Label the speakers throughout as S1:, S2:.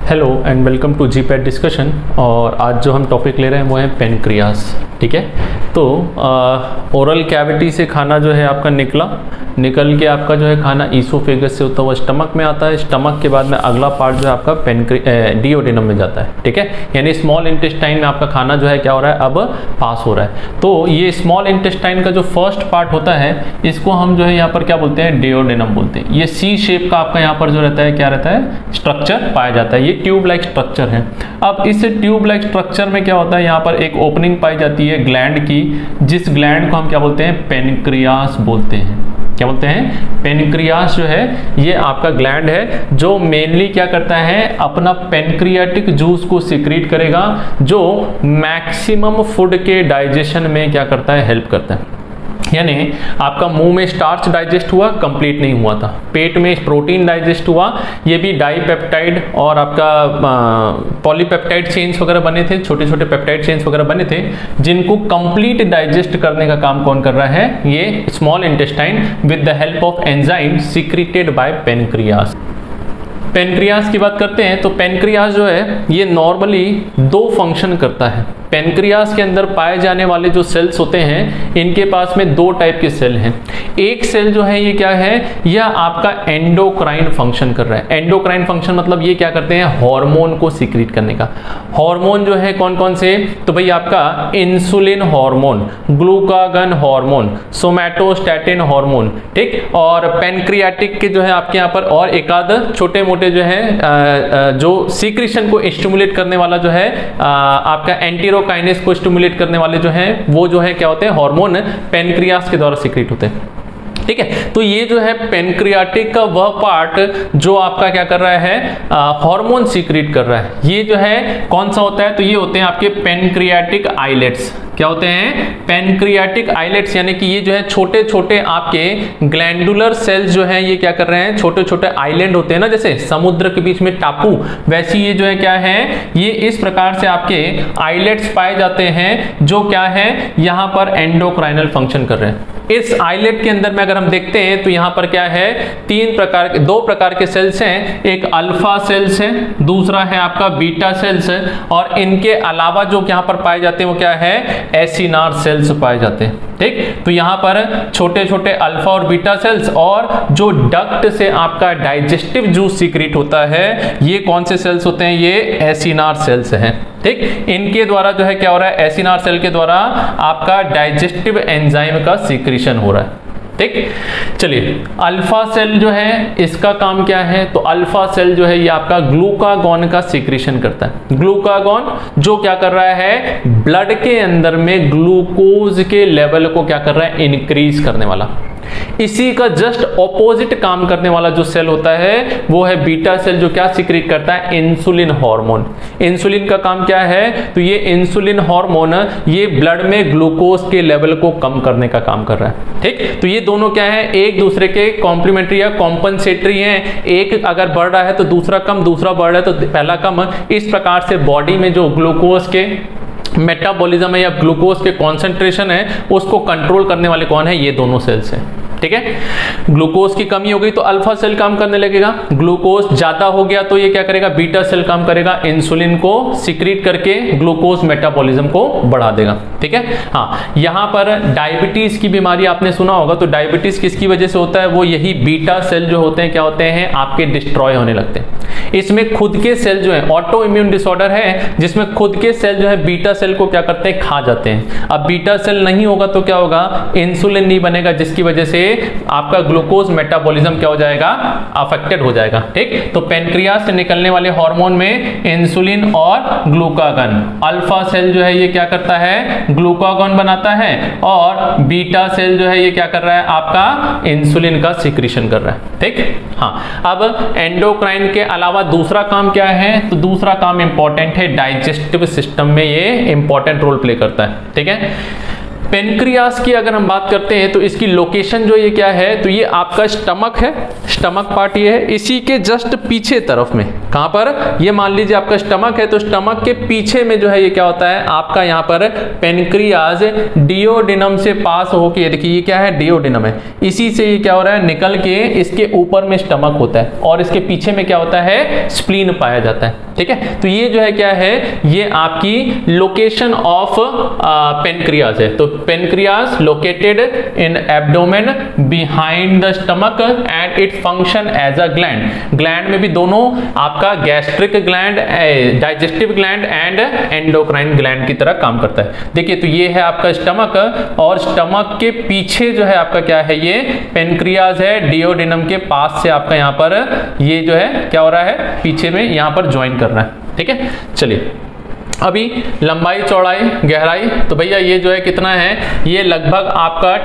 S1: Hello and welcome to GPAT discussion. और आज जो हम टॉपिक ले रहे हैं वो है पेनक्रियास। ठीक है, तो ओरल कैविटी से खाना जो है आपका निकल के आपका जो है खाना ईसोफेगस से होता हुआ स्टमक में आता है। स्टमक के बाद में अगला पार्ट जो है आपका डिओडेनम में जाता है। ठीक है, यानी स्मॉल इंटेस्टाइन में आपका खाना जो है क्या हो रहा है, अब पास हो रहा है। तो ये स्मॉल इंटेस्टाइन का जो फर्स्ट पार्ट होता है इसको हम जो है यहाँ पर क्या बोलते हैं, डिओडेनम बोलते हैं। ये सी शेप का आपका यहाँ पर जो रहता है क्या रहता है, स्ट्रक्चर पाया जाता है। ये ट्यूब लाइक स्ट्रक्चर है। अब इस ट्यूब लाइक स्ट्रक्चर में क्या होता है, यहाँ पर एक ओपनिंग पाई जाती है ग्लैंड की, जिस ग्लैंड को हम क्या बोलते हैं, पेनक्रियास बोलते हैं। क्या बोलते हैं, पेनक्रियास जो है ये आपका ग्लैंड है जो मेनली क्या करता है, अपना पेनक्रियाटिक जूस को सिक्रीट करेगा, जो मैक्सिमम फूड के डाइजेशन में क्या करता है, हेल्प करता है। यानी आपका मुंह में स्टार्च डाइजेस्ट हुआ, कंप्लीट नहीं हुआ था, पेट में प्रोटीन डाइजेस्ट हुआ, ये भी डाईपेप्टाइड और आपका पॉलीपेप्टाइड चेन्स वगैरह बने थे, छोटे छोटे पेप्टाइड चेन्स वगैरह बने थे, जिनको कंप्लीट डाइजेस्ट करने का काम कौन कर रहा है, ये small intestine with the help of enzyme secreted by pancreas. Pancreas की बात करते हैं तो पेनक्रियास जो है ये नॉर्मली दो फंक्शन करता है। पेनक्रियास के अंदर पाए जाने वाले जो सेल्स होते हैं, इनके पास में दो टाइप के सेल हैं। एक सेल जो है ये क्या है, यह आपका एंडोक्राइन फंक्शन कर रहा है। एंडोक्राइन फंक्शन मतलब ये क्या करते हैं, हार्मोन को सिक्रीट करने का। हार्मोन जो है कौन कौन से, तो भाई आपका insulin hormone, glucagon hormone, somatostatin hormone, ठीक। और पेनक्रियाटिक के जो है आपके यहाँ पर और एक आध छोटे मोटे जो है जो सीक्रेशन को स्टिमुलेट करने वाला जो है आपका एंटीरोकाइनेस को स्टिमुलेट करने वाले जो हैं, वो जो है क्या होते हैं, हार्मोन पेनक्रियास के द्वारा सीक्रेट होते हैं। ठीक है, तो ये जो है पेनक्रियाटिक का वह पार्ट जो आपका क्या कर रहा है, हार्मोन सीक्रेट कर रहा है। ये जो है कौन सा होता है, तो ये होते हैं आपके पेनक्रियाटिक आइलेट्स। क्या होते हैं, पेनक्रियाटिक आइलेट्स, यानी कि ये जो है छोटे छोटे आपके ग्लैंडुलर सेल्स जो हैं, ये क्या कर रहे हैं, छोटे छोटे आइलैंड होते हैं ना, जैसे समुद्र के बीच में टापू, वैसे ये जो है क्या है, ये इस प्रकार से आपके आइलेट्स पाए जाते हैं जो क्या है, यहां पर एंडोक्राइनल फंक्शन कर रहे हैं। इस आइलेट के अंदर में अगर हम देखते हैं तो यहां पर क्या है, दो प्रकार के सेल्स हैं। एक अल्फा सेल्स है, दूसरा है आपका बीटा सेल्स है, और इनके अलावा जो यहां पर पाए जाते हैं वो क्या है, एसिनार सेल्स पाए जाते हैं। ठीक, तो यहां पर छोटे छोटे अल्फा और बीटा सेल्स, और जो डक्ट से आपका डाइजेस्टिव जूस सीक्रेट होता है, ये कौन से सेल्स होते हैं, ये एसिनार सेल्स हैं। ठीक, इनके द्वारा जो है क्या हो रहा है, एसिनार सेल के द्वारा आपका डाइजेस्टिव एंजाइम का सीक्रेशन हो रहा है। ठीक, चलिए अल्फा सेल जो है इसका काम क्या है, तो अल्फा सेल जो है ये आपका ग्लूकागॉन का सीक्रेशन करता है। ग्लूकागॉन जो क्या कर रहा है, ब्लड के अंदर में ग्लूकोज के लेवल को क्या कर रहा है, इंक्रीज करने वाला। इसी का जस्ट ऑपोजिट काम करने वाला जो सेल होता है वो है बीटा सेल, जो क्या सीक्रेट करता है, इंसुलिन हार्मोन। इंसुलिन का काम क्या है, तो ये इंसुलिन हार्मोन ये ब्लड में ग्लूकोज के लेवल को कम करने का काम कर रहा है। ठीक, तो ये दोनों क्या है, एक दूसरे के कॉम्प्लीमेंट्री या कॉम्पनसेटरी हैं। एक अगर बढ़ रहा है तो दूसरा कम, दूसरा बढ़ रहा है तो पहला कम। इस प्रकार से बॉडी में जो ग्लूकोज के मेटाबॉलिज्म है या ग्लूकोज के कॉन्सेंट्रेशन है, उसको कंट्रोल करने वाले कौन है, ये दोनों सेल्स हैं। ठीक है, ग्लूकोज की कमी हो गई तो अल्फा सेल काम करने लगेगा, ग्लूकोज ज्यादा हो गया तो ये क्या करेगा, बीटा सेल काम करेगा, इंसुलिन को सिक्रीट करके ग्लूकोज मेटाबॉलिज्म को बढ़ा देगा। ठीक है, हाँ, यहां पर डायबिटीज की बीमारी आपने सुना होगा, तो डायबिटीज किसकी वजह से होता है, वो यही बीटा सेल जो होते हैं क्या होते हैं, आपके डिस्ट्रॉय होने लगते हैं। इसमें खुद के सेल जो है, ऑटो इम्यून डिसऑर्डर है जिसमें खुद के सेल जो है बीटा सेल को क्या करते हैं, खा जाते हैं। अब बीटा सेल नहीं होगा तो क्या होगा, इंसुलिन नहीं बनेगा, जिसकी वजह से आपका ग्लूकोज मेटाबॉलिज्म क्या हो जाएगा, अफेक्टेड हो जाएगा। ठीक, तो पेनक्रियास से निकलने वाले हार्मोन में इंसुलिन और ग्लूकागन, अल्फा सेल जो है ये क्या करता है, ग्लूकागन बनाता है, और बीटा सेल जो है ये क्या कर रहा है, आपका इंसुलिन का सिक्रीशन कर रहा है। ठीक, हाँ, अब एंडोक्राइन के अलावा दूसरा काम क्या है, तो दूसरा काम इंपॉर्टेंट है, डाइजेस्टिव सिस्टम में ये इंपॉर्टेंट रोल प्ले करता है। ठीक है, पेनक्रियास की अगर हम बात करते हैं तो इसकी लोकेशन जो ये क्या है, तो ये आपका स्टमक है, स्टमक पार्ट ये है, इसी के जस्ट पीछे तरफ में, कहां पर, ये मान लीजिए आपका स्टमक है, तो स्टमक के पीछे में जो है ये क्या होता है, आपका यहाँ पर पेनक्रियास डिओडेनम से पास होके, देखिए ये क्या है, डिओडेनम है, इसी से ये क्या हो रहा है, निकल के इसके ऊपर में स्टमक होता है और इसके पीछे में क्या होता है, स्प्लीन पाया जाता है। ठीक है। तो ये जो है क्या है, ये आपकी लोकेशन ऑफ पेनक्रियाज है। तो pancreas located in abdomen behind the stomach and it function as a gland. Gland में भी दोनों आपका gastric gland, digestive gland and endocrine gland की तरह काम करता है। देखिए तो ये है आपका स्टमक, और स्टमक के पीछे जो है आपका क्या है, ये पेनक्रियाज है। डियोडेनम के पास से आपका यहाँ पर ये जो है क्या हो रहा है, पीछे में यहाँ पर ज्वाइन कर रहा है। ठीक है, चलिए अभी लंबाई चौड़ाई गहराई, तो भैया ये जो है कितना है, ये लगभग आपका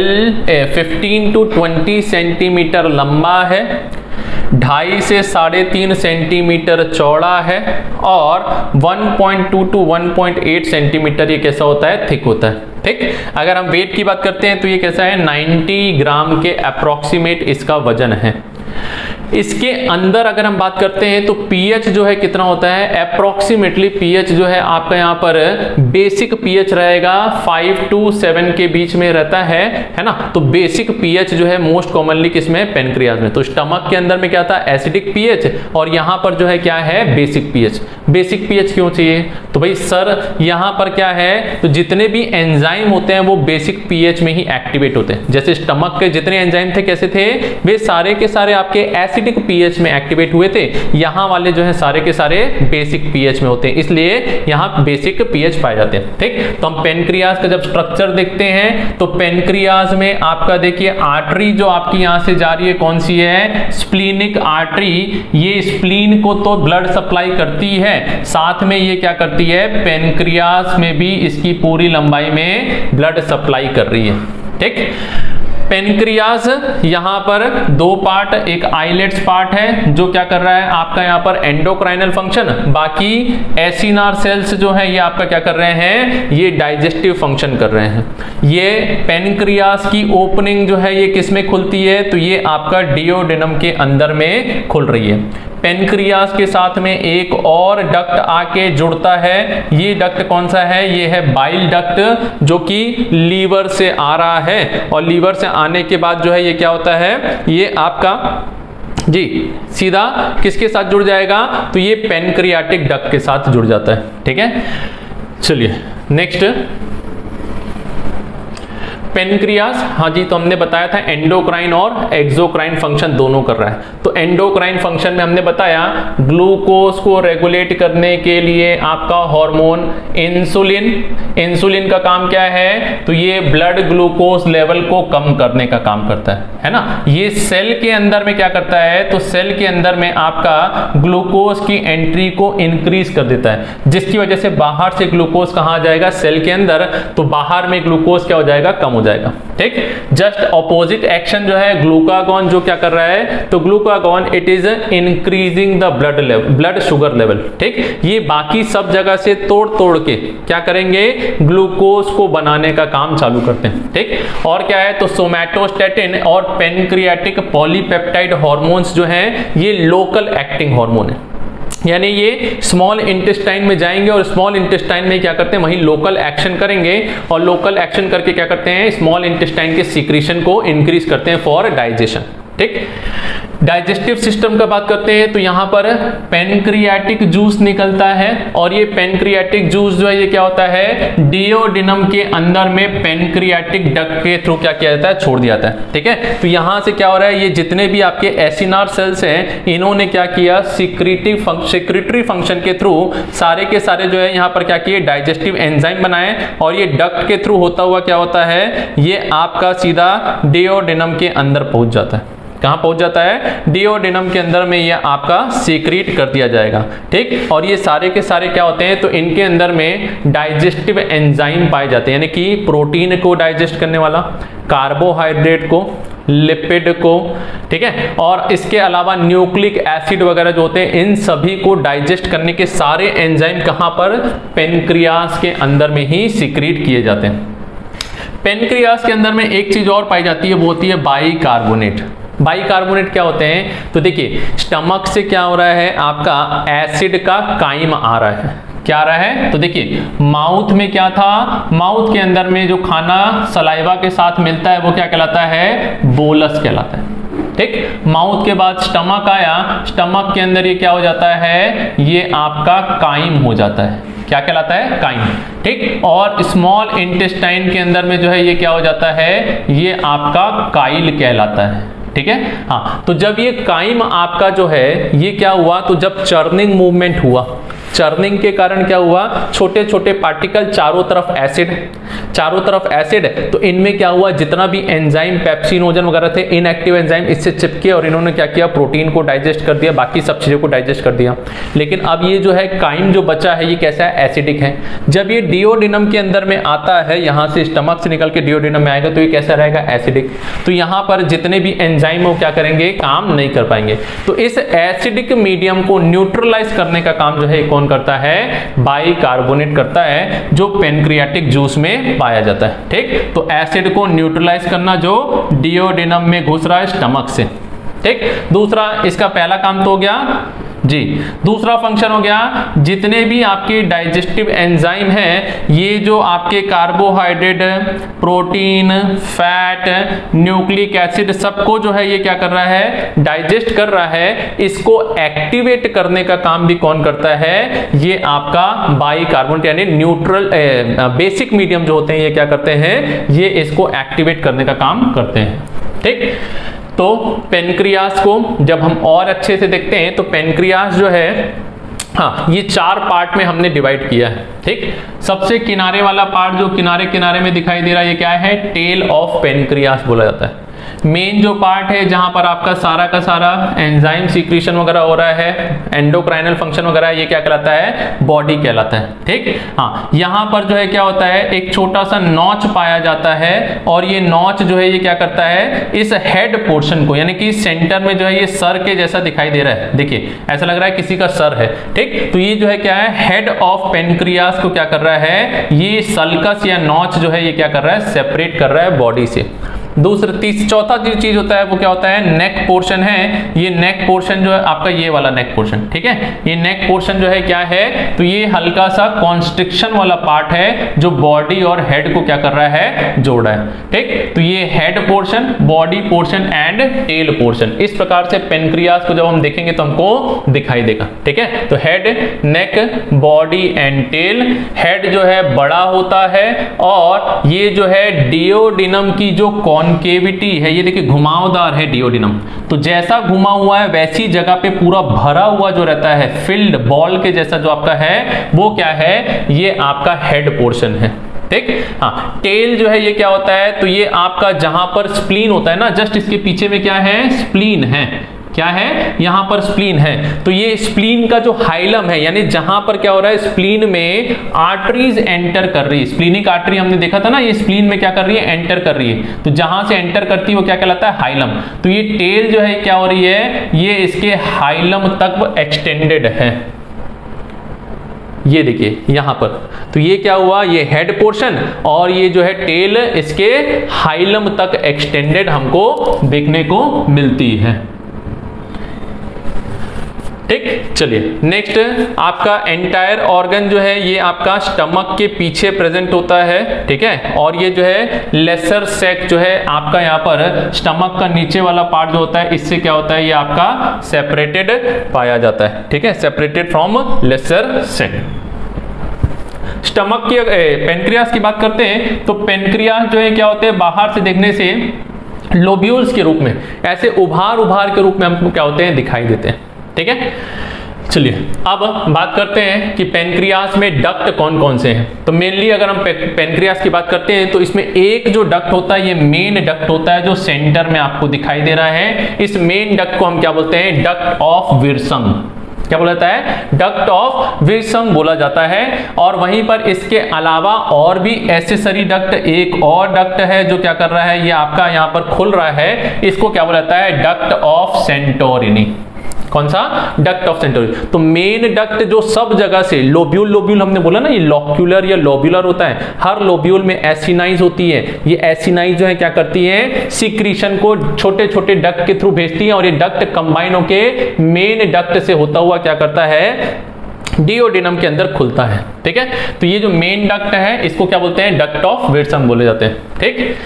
S1: 15 to 20 सेंटीमीटर लंबा है, 2.5 से 3.5 सेंटीमीटर चौड़ा है, और 1.2 to 1.8 सेंटीमीटर ये कैसा होता है, थिक होता है। ठीक, अगर हम वेट की बात करते हैं तो ये कैसा है, 90 ग्राम के अप्रोक्सीमेट इसका वजन है। इसके अंदर अगर हम बात करते हैं तो पीएच जो है कितना होता है, अप्रोक्सीमेटली पीएच जो है आपका यहाँ पर बेसिक पीएच रहेगा 5 to 7 के बीच में रहता है ना। तो बेसिक पीएच जो है मोस्ट कॉमनली किसमें, पेनक्रियाज में। तो स्टमक के अंदर में क्या था, एसिडिक पीएच, और यहाँ पर जो है क्या है, बेसिक पीएच। बेसिक पीएच क्यों चाहिए, तो भाई सर यहाँ पर क्या है, तो जितने भी एंजाइम होते हैं वो बेसिक पीएच में ही एक्टिवेट होते हैं। जैसे स्टमक के जितने एंजाइम थे कैसे थे, वे सारे के सारे आपके एसिडिक पीएच में एक्टिवेट हुए थे। यहाँ वाले जो है सारे के सारे बेसिक पीएच में होते हैं, इसलिए यहाँ बेसिक पीएच पाए जाते हैं। ठीक, तो हम पेनक्रियाज का जब स्ट्रक्चर देखते हैं तो पेनक्रियाज में आपका देखिए आर्टरी जो आपकी यहाँ से जा रही है कौन सी है, स्प्लीनिक आर्टरी। ये स्प्लीन को तो ब्लड सप्लाई करती है, साथ में ये क्या करती है, पेनक्रियाज में भी इसकी पूरी लंबाई में ब्लड सप्लाई कर रही है। ठीक, पेनक्रियाज यहाँ पर दो पार्ट, एक आइलेट्स पार्ट है जो क्या कर रहा है आपका यहाँ पर एंडोक्राइनल फंक्शन, बाकी एसिनार सेल्स जो है ये आपका क्या कर रहे हैं, ये डाइजेस्टिव फंक्शन कर रहे हैं। ये पेनक्रियाज की ओपनिंग जो है ये किस में खुलती है, तो ये आपका डियोडेनम के अंदर में खुल रही है। पेनक्रियाज के साथ में एक और डक्ट आके जुड़ता है, ये डक्ट कौन सा है, ये है बाइल डक्ट, जो कि लीवर से आ रहा है, और लीवर से आने के बाद जो है ये क्या होता है, ये आपका जी सीधा किसके साथ जुड़ जाएगा, तो ये पेनक्रियाटिक डक्ट के साथ जुड़ जाता है। ठीक है, चलिए नेक्स्ट पेनक्रियाज। हाँ जी, तो हमने बताया था एंडोक्राइन और एक्सोक्राइन फंक्शन दोनों कर रहा है। तो एंडोक्राइन फंक्शन में हमने बताया ग्लूकोज को रेगुलेट करने के लिए आपका हार्मोन इंसुलिन। इंसुलिन का काम क्या है, तो ये ब्लड ग्लूकोज लेवल को कम करने का काम करता है ना। ये सेल के अंदर में क्या करता है, तो सेल के अंदर में आपका ग्लूकोज की एंट्री को इंक्रीज कर देता है, जिसकी वजह से बाहर से ग्लूकोज कहाँ जाएगा, सेल के अंदर, तो बाहर में ग्लूकोज क्या हो जाएगा, कम हो जाएगा। ठीक, जस्ट ऑपोजिट एक्शन जो है ग्लूकागॉन जो क्या कर रहा है, तो glucagon it is increasing the blood level, blood sugar level. ठीक, ये बाकी सब जगह से तोड़ के क्या करेंगे, ग्लूकोज को बनाने का काम चालू करते हैं। ठीक, और क्या है, तो सोमैटोस्टैटिन और पेनक्रियाटिक पॉलीपेप्टाइड हार्मोन्स जो हैं ये लोकल एक्टिंग हार्मोन है, यानी ये स्मॉल इंटेस्टाइन में जाएंगे और स्मॉल इंटेस्टाइन में क्या करते हैं, वहीं लोकल एक्शन करेंगे, और लोकल एक्शन करके क्या करते हैं, स्मॉल इंटेस्टाइन के सीक्रेशन को इंक्रीज करते हैं फॉर डाइजेशन। ठीक, डाइजेस्टिव सिस्टम का बात करते हैं तो यहाँ पर पेनक्रियाटिक जूस निकलता है, और ये पेनक्रियाटिक जूस जो है ये क्या होता है, डियोडेनम के अंदर में पेनक्रियाटिक डक्ट के थ्रू क्या किया जाता है, छोड़ दिया जाता है। ठीक है, तो यहाँ से क्या हो रहा है, ये जितने भी आपके एसिनार सेल्स हैं इन्होंने क्या किया, सिक्रिटरी फंक्शन के थ्रू सारे के सारे जो है यहाँ पर क्या किए, डाइजेस्टिव एंजाइम बनाए, और ये डक्ट के थ्रू होता हुआ क्या होता है, ये आपका सीधा डियोडेनम के अंदर पहुंच जाता है। कहां पहुंच जाता है, डियोडेनम के अंदर में ये आपका सीक्रेट कर दिया जाएगा। ठीक, और ये सारे के सारे क्या होते हैं, तो इनके अंदर में डाइजेस्टिव एंजाइम पाए जाते हैं, यानी कि प्रोटीन को डाइजेस्ट करने वाला, कार्बोहाइड्रेट को, लिपिड को, ठीक है, और इसके अलावा न्यूक्लिक एसिड वगैरह जो होते हैं इन सभी को डाइजेस्ट करने के सारे एंजाइम कहां पर, पेनक्रियाज के अंदर में ही सीक्रेट किए जाते हैं। पेनक्रियाज के अंदर में एक चीज और पाई जाती है, वो होती है बाइकार्बोनेट। बाइकार्बोनेट क्या होते हैं, तो देखिए स्टमक से क्या हो रहा है, आपका एसिड का काइम आ रहा है, क्या आ रहा है, तो देखिए माउथ में क्या था, माउथ के अंदर में जो खाना सलाइवा के साथ मिलता है वो क्या कहलाता है, बोलस कहलाता है। ठीक। माउथ के बाद स्टमक आया, स्टमक के अंदर ये क्या हो जाता है, ये आपका काइम हो जाता है। क्या कहलाता है, काइम, ठीक। और स्मॉल इंटेस्टाइन के अंदर में जो है ये क्या हो जाता है, ये आपका काइल कहलाता है, ठीक है। हाँ, तो जब ये काइम आपका जो है ये क्या हुआ, तो जब चर्निंग मूवमेंट हुआ, चर्निंग के कारण क्या हुआ, छोटे छोटे पार्टिकल, चारों तरफ एसिड, तो इनमें क्या हुआ, जितना भी एंजाइम पेप्सिनोजन वगैरह थे, इनएक्टिव एंजाइम इससे चिपके और इन्होंने क्या किया, प्रोटीन को डाइजेस्ट कर दिया, बाकी सब चीजों को डाइजेस्ट कर दिया। लेकिन अब ये जो है काइम जो बचा है ये कैसा है, एसिडिक है। जब ये डिओडिनम के अंदर में आता है, यहां से स्टमक से निकल के डिओडिनम में आएगा, तो ये कैसा रहेगा, एसिडिक। तो यहां पर जितने भी एंजाइम वो क्या करेंगे, काम नहीं कर पाएंगे। तो इस एसिडिक मीडियम को न्यूट्रलाइज करने का काम जो है कौन करता है, बाइकार्बोनेट करता है, जो पेनक्रियाटिक जूस में पाया जाता है, ठीक। तो एसिड को न्यूट्रलाइज करना जो डिओडिनम में घुस रहा है स्टमक से, ठीक। दूसरा, इसका पहला काम तो हो गया जी। दूसरा फंक्शन हो गया, जितने भी आपके डाइजेस्टिव एंजाइम हैं, ये जो आपके carbohydrate, protein, fat, nucleic acid, सबको जो है ये क्या कर रहा है, डाइजेस्ट कर रहा है। इसको एक्टिवेट करने का काम भी कौन करता है, ये आपका बाइकार्बोनेट यानी न्यूट्रल बेसिक मीडियम जो होते हैं, ये क्या करते हैं, ये इसको एक्टिवेट करने का काम करते हैं, ठीक। तो पेनक्रियास को जब हम और अच्छे से देखते हैं, तो पेनक्रियास जो है, हाँ, ये 4 पार्ट में हमने डिवाइड किया है, ठीक। सबसे किनारे वाला पार्ट जो किनारे किनारे में दिखाई दे रहा है, ये क्या है, टेल ऑफ पेनक्रियास बोला जाता है। मेन जो पार्ट है जहां पर आपका सारा का सारा एंजाइम सीक्रेशन वगैरह हो रहा है, एंडोक्राइनल फंक्शन वगैरह, ये क्या कहलाता है, बॉडी कहलाता है, ठीक। हाँ, यहां पर जो है क्या होता है, एक छोटा सा नॉच पाया जाता है, और ये नॉच जो है ये क्या करता है, इस हेड पोर्शन को, यानी कि सेंटर में जो है ये सर के जैसा दिखाई दे रहा है, देखिए ऐसा लग रहा है किसी का सर है, ठीक। तो ये जो है क्या है, हेड ऑफ पेनक्रियास को क्या कर रहा है, ये सल्कस या नॉच जो है ये क्या कर रहा है, सेपरेट कर रहा है बॉडी से। चौथा जो चीज होता है वो क्या होता है, नेक पोर्शन है। ये नेक पोर्शन जो है आपका, ये वाला नेक पोर्शन, ठीक है। ये नेक पोर्शन जो है क्या है, तो ये हल्का सा कॉन्स्ट्रिक्शन वाला पार्ट है, जो बॉडी और हेड को क्या कर रहा है, जोड़ रहा है, ठीक। तो ये head portion, body portion and tail portion, इस प्रकार से पेनक्रियास को जब हम देखेंगे तो हमको दिखाई देगा, ठीक है। तो head, neck, body and tail. Head जो है बड़ा होता है, और ये जो है डिओडिनम की जो कॉन्केविटी है, ये देखिए घुमावदार है डिओडिनम, तो जैसा घुमा हुआ है वैसी जगह पे पूरा भरा हुआ जो रहता है, फिल्ड बॉल के जैसा जो आपका है, वो क्या है, ये आपका हेड पोर्शन है, ठीक। हाँ, टेल जो है ये क्या होता है, तो ये आपका जहां पर स्प्लीन होता है ना, जस्ट इसके पीछे में क्या है, स्प्लीन है, क्या है, यहां पर स्प्लीन है। तो ये स्प्लीन का जो हाइलम है, यानी जहां पर क्या हो रहा है, स्प्लीन में आर्टरीज एंटर कर रही है, स्प्लीनिक आर्टरी हमने देखा था ना, ये स्प्लीन में क्या कर रही है, एंटर कर रही है। तो जहां से एंटर करती है वो क्या कहलाता है, हाइलम। तो ये टेल जो है क्या हो रही है, ये इसके हाइलम तक एक्सटेंडेड है, ये देखिए यहां पर। तो ये क्या हुआ, ये हेड पोर्शन, और ये जो है टेल इसके हाइलम तक एक्सटेंडेड हमको देखने को मिलती है, ठीक। चलिए नेक्स्ट, आपका एंटायर ऑर्गन जो है ये आपका स्टमक के पीछे प्रेजेंट होता है, ठीक है। और ये जो है लेसर सैक जो है आपका यहाँ पर स्टमक का नीचे वाला पार्ट जो होता है, इससे क्या होता है, ये आपका सेपरेटेड पाया जाता है, ठीक है, separated from lesser sac. Stomach की पेनक्रियास की बात करते हैं, तो पेनक्रियास जो है क्या होते हैं, बाहर से देखने से लोब्यूल्स के रूप में, ऐसे उभार उभार के रूप में हमको क्या होते हैं, दिखाई देते हैं, ठीक है। चलिए अब बात करते हैं कि पेनक्रियास में डक्ट कौन कौन से हैं। तो मेनली अगर हम पेनक्रियास की बात करते हैं, तो इसमें एक जो डक्ट होता है, ये मेन डक्ट होता है, जो सेंटर में आपको दिखाई दे रहा है। इस मेन डक्ट को हम क्या बोलते हैं, डक्ट ऑफ विल्सन। क्या बोला जाता है, डक्ट ऑफ विल्सन बोला जाता है। और वहीं पर इसके अलावा और भी एसेसरी डक्ट, एक और डक्ट है जो क्या कर रहा है, ये आपका यहाँ पर खुल रहा है, इसको क्या बोला जाता है, डक्ट ऑफ सेंटोरिनी। कौन सा, डक्ट ऑफ सेंटोरिनी। तो मेन डक्ट जो सब जगह से, लोब्यूल, लोब्यूल हमने बोला ना, ये लॉक्यूलर या लोब्यूलर होता है, हर लोब्यूल में एसिनाइज होती है। ये एसिनाइज जो है क्या करती है, सीक्रेशन को छोटे छोटे डक्ट के थ्रू भेजती है, और ये डक्ट कंबाइन होके मेन डक्ट से होता हुआ क्या करता है, डिओडिनम के अंदर खुलता है, ठीक है। तो ये जो मेन डक्ट है, इसको क्या बोलते हैं, डक्ट ऑफ विल्सन बोले जाते हैं, ठीक।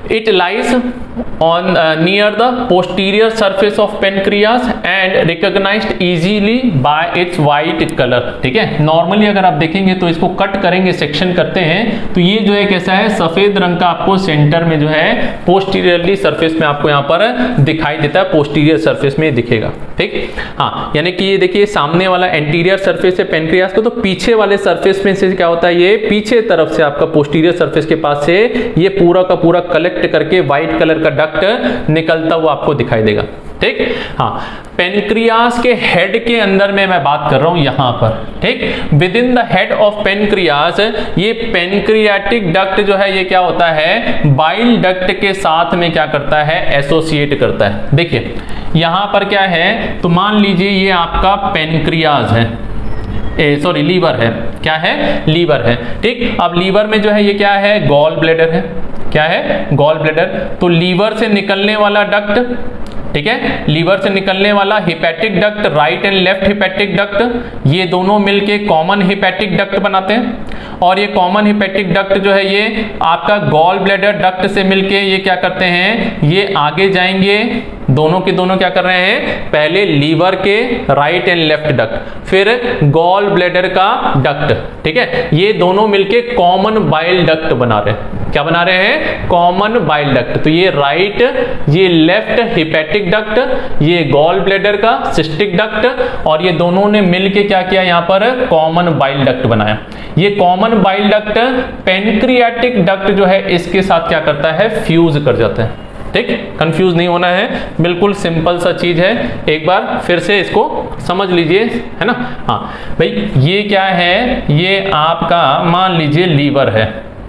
S1: It lies on near the posterior surface of pancreas and recognized easily by its white color। ठीक है, नॉर्मली अगर आप देखेंगे तो इसको कट करेंगे, सेक्शन करते हैं तो ये जो है कैसा है, सफेद रंग का आपको सेंटर में जो है पोस्टीरियरली सरफेस में आपको यहाँ पर दिखाई देता है, पोस्टीरियर सरफेस में दिखेगा। ठीक, हाँ, यानी कि ये देखिए सामने वाला एंटीरियर सरफेस है पेनक्रियास को, तो पीछे वाले सरफेस में से क्या होता है, ये पीछे तरफ से आपका पोस्टीरियर सरफेस के पास से ये पूरा का पूरा कलेक्ट करके व्हाइट कलर का डक्ट निकलता हुआ आपको दिखाई देगा। ठीक, हाँ, पेनक्रियास के हेड के अंदर में मैं बात कर रहा हूं यहां पर। ठीक, within the head of pancreas ये पेनक्रियाटिक डक्ट जो है ये क्या होता है, बाइल डक्ट के साथ में क्या करता है, एसोसिएट करता है। देखिए यहां पर क्या है, तो मान लीजिए ये आपका पेनक्रियास है, सॉरी लीवर है, क्या है, लीवर है। ठीक, अब लीवर में जो है ये क्या है, गॉल ब्लैडर है, क्या है, गॉल ब्लैडर। तो लीवर से निकलने वाला डक्ट, ठीक है, लीवर से निकलने वाला hepatic duct, right and left hepatic duct, ये दोनों मिलके कॉमन हिपैटिक डक्ट बनाते हैं। और ये कॉमन हिपैटिक डक्ट जो है ये आपका गॉल ब्लैडर डक्ट से मिलके ये क्या करते हैं, ये आगे जाएंगे, दोनों के दोनों क्या कर रहे हैं, पहले लीवर के राइट एंड लेफ्ट डक्ट, फिर गॉल ब्लैडर का डक्ट। ठीक है, ये दोनों मिलके कॉमन बाइल डक्ट बना रहे हैं। क्या बना रहे हैं, कॉमन बाइल डक्ट। तो ये राइट, ये लेफ्ट हिपैटिक डक्ट, ये गॉल ब्लैडर का सिस्टिक डक्ट, और ये दोनों ने मिलके क्या किया, यहां पर कॉमन बाइल डक्ट बनाया। ये common bile duct pancreatic duct जो है इसके साथ क्या करता है, फ्यूज कर जाता है। ठीक, कंफ्यूज नहीं होना है, बिल्कुल सिंपल सा चीज है, एक बार फिर से इसको समझ लीजिए, है ना। हाँ भाई, ये क्या है, ये आपका मान लीजिए लीवर है,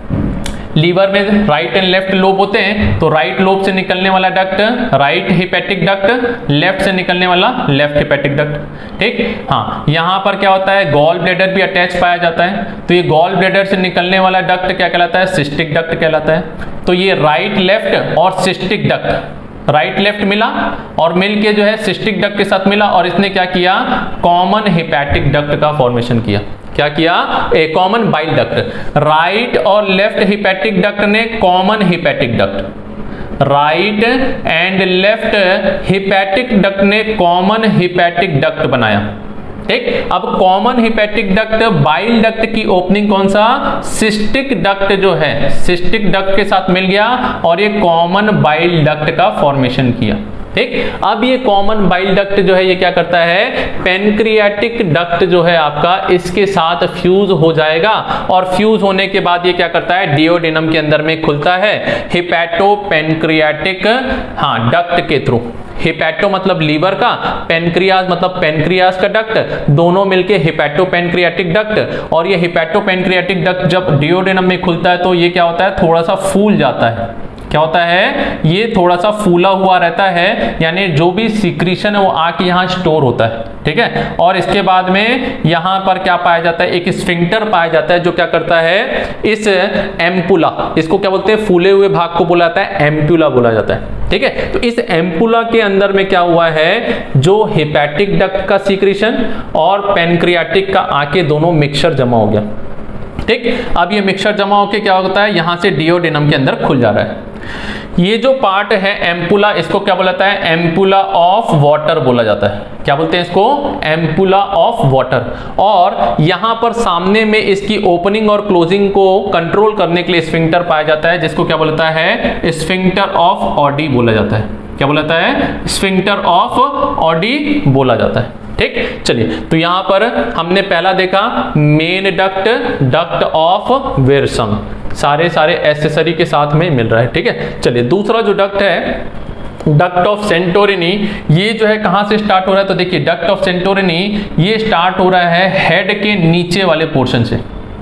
S1: लीवर में राइट एंड लेफ्ट लोब होते हैं, तो राइट लोब से निकलने वाला duct right hepatic duct, left से निकलने वाला लेफ्ट हिपैटिक डक्ट। ठीक, हाँ, यहां पर क्या होता है, गॉल ब्लैडर भी अटैच पाया जाता है, तो ये गॉल ब्लैडर से निकलने वाला डक्ट क्या कहलाता है, सिस्टिक डक्ट कहलाता है। तो ये राइट लेफ्ट और सिस्टिक डक्ट, राइट लेफ्ट मिला और मिलके जो है सिस्टिक डक्ट के साथ मिला, और इसने क्या किया, कॉमन हिपैटिक डक्ट का फॉर्मेशन किया। क्या किया, a common bile duct. Right और लेफ्ट हिपैटिक डक्ट ने common hepatic duct, right and left hepatic duct ने कॉमन हिपैटिक डक्ट बनाया। ठीक, अब common hepatic duct bile duct की ओपनिंग कौन सा, सिस्टिक डक्ट जो है, सिस्टिक डक्ट के साथ मिल गया और ये कॉमन बाइल डक्ट का फॉर्मेशन किया। ठीक, अब ये कॉमन बाइल डक्ट जो है ये क्या करता है, पेनक्रियाटिक डक्ट जो है आपका इसके साथ फ्यूज हो जाएगा, और फ्यूज होने के बाद ये क्या करता है, डियोडेनम के अंदर में खुलता है हिपैटो पेनक्रियाटिक, हाँ, डक्ट के थ्रू। हिपैटो मतलब लीवर का, पेनक्रियास मतलब पेनक्रियास का डक्ट, दोनों मिलके हिपैटो पेनक्रियाटिक डक्ट। और ये हिपैटो पेनक्रियाटिक डक्ट जब डियोडेनम में खुलता है तो ये क्या होता है, थोड़ा सा फूल जाता है। क्या होता है, ये थोड़ा सा फूला हुआ रहता है, यानी जो भी सिक्रीशन है वो आके यहाँ स्टोर होता है। ठीक है, और इसके बाद में यहाँ पर क्या पाया जाता है, एक स्फिंक्टर पाया जाता है जो क्या करता है, इस एम्पुला, इसको क्या बोलते हैं, फूले हुए भाग को बोला जाता है एम्पुला बोला जाता है। ठीक है, तो इस एम्पुला के अंदर में क्या हुआ है, जो हिपैटिक डक्ट का सिक्रीशन और पेनक्रियाटिक का आके दोनों मिक्सचर जमा हो गया। ठीक, अब ये मिक्सचर जमा होके क्या होता है, यहां से डियोडेनम के अंदर खुल जा रहा है। ये जो पार्ट है एम्पुला, इसको क्या बोला जाता है, एम्पुला ऑफ वाटर बोला जाता है। क्या बोलते हैं इसको, एम्पुला ऑफ वाटर। और यहां पर सामने में इसकी ओपनिंग और क्लोजिंग को कंट्रोल करने के लिए स्फिंक्टर पाया जाता है, जिसको क्या बोला जाता है, स्फिंक्टर ऑफ ऑडी बोला जाता है। क्या बोला जाता है, स्फिंक्टर ऑफ ऑडी बोला जाता है। ठीक, चलिए, तो यहां पर हमने पहला देखा main duct, duct of Wirsung, सारे एसेसरी के साथ में मिल रहा है। ठीक है, चलिए दूसरा जो डक्ट है, डक्ट ऑफ सेंटोरिनी, ये जो है कहां से स्टार्ट हो रहा है, तो देखिए डक्ट ऑफ सेंटोरिनी ये स्टार्ट हो रहा है हेड के नीचे वाले पोर्शन से।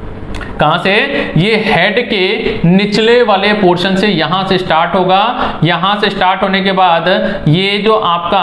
S1: कहां से, ये हेड के निचले वाले पोर्शन से यहां से स्टार्ट होगा। यहां से स्टार्ट होने के बाद ये जो आपका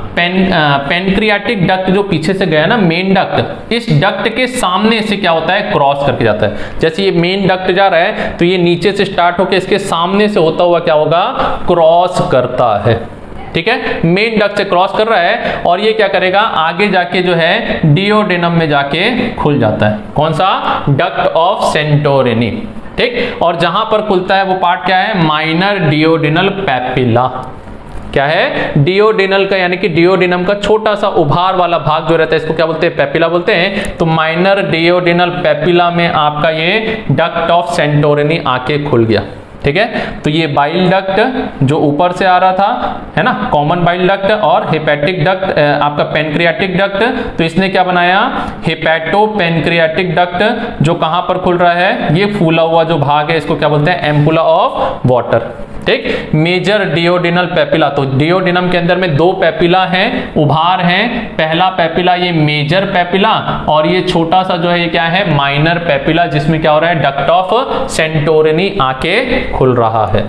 S1: पेनक्रियाटिक डक्ट जो पीछे से गया ना, मेन डक्ट, इस डक्ट के सामने से क्या होता है, क्रॉस करके जाता है। जैसे ये मेन डक्ट जा रहा है तो ये नीचे से स्टार्ट होकर इसके सामने से होता हुआ क्या होगा, क्रॉस करता है। ठीक है, मेन डक्ट से क्रॉस कर रहा है और ये क्या करेगा, आगे जाके जो है डियोडेनम में जाके खुल जाता है। कौन सा, डक्ट ऑफ सेंटोरिनी। ठीक। और जहां पर खुलता है वो पार्ट क्या है, माइनर डियोडिनल पैपिला। क्या है, डियोडिनल का, यानी कि डियोडिनम का छोटा सा उभार वाला भाग जो रहता है इसको क्या बोलते हैं, पैपिला बोलते हैं। तो माइनर डियोडिनल पैपिला में आपका ये डक्ट ऑफ सेंटोरिनी आके खुल गया, ठीक है। तो ये बाइल डक्ट जो ऊपर से आ रहा था, है ना, कॉमन बाइल डक्ट और हेपेटिक डक्ट, आपका पेनक्रियाटिक डक्ट, तो इसने क्या बनाया, हेपेटो पेनक्रियाटिक डक्ट, जो कहां पर खुल रहा है, ये फूला हुआ जो भाग है इसको क्या बोलते हैं, एम्पुला ऑफ वाटर, ठीक। मेजर डियोडिनल पैपिला, तो डियोडिनम के अंदर में दो पैपिला हैं, उभार हैं। पहला पैपिला ये मेजर पैपिला, और ये छोटा सा जो है ये क्या है, माइनर पैपिला, जिसमें क्या हो रहा है, डक्ट ऑफ सेंटोरिनी आके खुल रहा है।